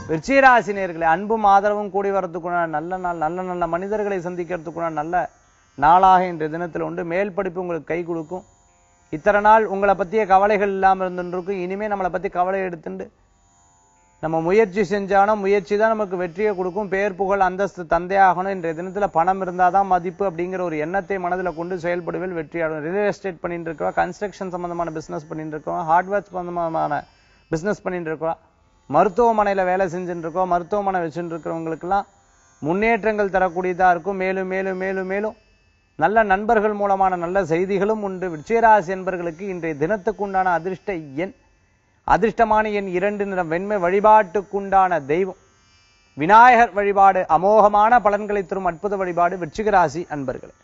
விருச்சிகராசி நேயர்களே, அன்பும் ஆதரவும் கூடி வரதுக்குள்ள நல்ல நாள், நல்ல நல்ல மனிதர்களை சந்திக்கிறதுக்குள்ள நல்ல நாளாக இன்றைய தினத்தில் உண்டு. மேல் படிப்பு உங்களுக்கு கை கொடுக்கும். இத்தனை நாள் உங்களை பத்திய கவலைகள் இல்லாமல் இருந்துருக்கும். இனிமே நம்மளை பத்தி கவலை எடுத்துட்டு நம்ம முயற்சி செஞ்சாலும் முயற்சி தான் நமக்கு வெற்றியை கொடுக்கும். பேர் புகழ் அந்தஸ்து தந்தையாகணும். இன்றைய தினத்துல பணம் இருந்தாதான் மதிப்பு அப்படிங்கிற ஒரு எண்ணத்தை மனதில் கொண்டு செயல்படுவில் வெற்றியாடும். ரியல் எஸ்டேட் பண்ணிட்டு இருக்கோம், கன்ஸ்ட்ரக்ஷன் சம்பந்தமான பிசினஸ் பண்ணிட்டு இருக்கோம், ஹார்ட்வேர் சம்பந்தமான பிசினஸ் பண்ணிட்டு இருக்கோம், மருத்துவமனையில வேலை செஞ்சுட்டு இருக்கோம், மருத்துவமனை வச்சுட்டு இருக்கிறவங்களுக்கெல்லாம் முன்னேற்றங்கள் தரக்கூடியதா இருக்கும். மேலும் மேலும் மேலும் மேலும் நல்ல நண்பர்கள் மூலமான நல்ல செய்திகளும் உண்டு. விருச்சிகராசி என்பவர்களுக்கு இன்றைய தினத்துக்கு உண்டான அதிர்ஷ்டமான எண் 2 நிறம் வெண்மை. வழிபாட்டுக்குண்டான தெய்வம் விநாயகர் வழிபாடு அமோகமான பலன்களை தரும் அற்புத வழிபாடு விருச்சிகராசி அன்பர்களே.